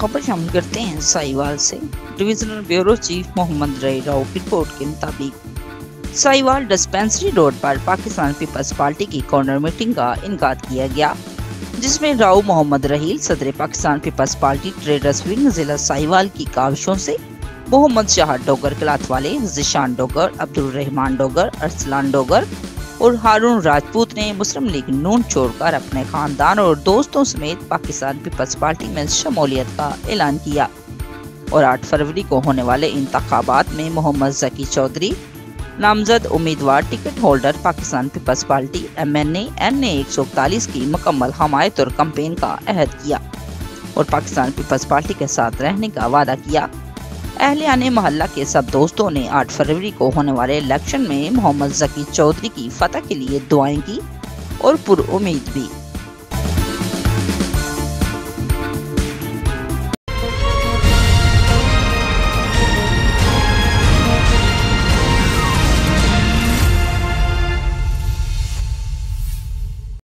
खबर शामिल करते हैं साहिवाल से। डिविजनल ब्यूरो चीफ मोहम्मद रई राव की रिपोर्ट के मुताबिक साहिवाल डिस्पेंसरी रोड पर पाकिस्तान पीपल्स पार्टी की कॉर्नर मीटिंग का इनकाद किया गया, जिसमें राव मोहम्मद रहील सदर Pakistan peoples party traders wing जिला साहिवाल की काविशों से मोहम्मद शाह डोगर क्लाथ वाले, जिशान डोगर, अब्दुल रहमान डोगर, अरसलान डोगर और हारून राजपूत ने मुस्लिम लीग नून छोड़कर अपने खानदान और दोस्तों समेत पाकिस्तान पीपल्स पार्टी में शमूलियत का ऐलान किया और 8 फरवरी को होने वाले इंतखाबात में मोहम्मद जकी चौधरी नामजद उम्मीदवार ticket holder Pakistan peoples party MNA NA 141 की मुकम्मल हमायत और कैंपेन का अहद किया और पाकिस्तान पीपल्स पार्टी के साथ रहने का वादा किया। अहलियाने मोहल्ला के सब दोस्तों ने 8 फरवरी को होने वाले इलेक्शन में मोहम्मद जकी चौधरी की फतह के लिए दुआएं की और पुरुम्मीद भी।